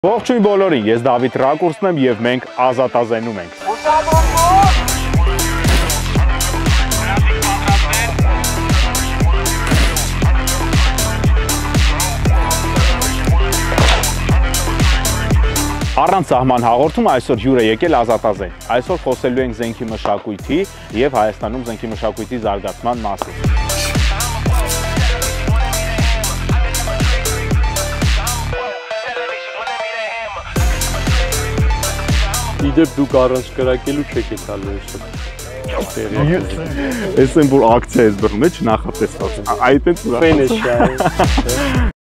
Ողջույն բոլորին, ես Դավիթ Ռակուրսն եմ եւ մենք ազատազենում ենք։ Առանց սահման հաղորդում այսօր հյուր է եկել ազատազեն։ Այսօր խոսելու ենք զենքի մշակույթի եւ Հայաստանում զենքի մշակույթի զարգացման մասին։ Իդեպ դուք առանց կրակելու չեք եկալու այսօր։ Ես եմ որ ակցիա ես բռնում, չնախատեսված։ Այդ է։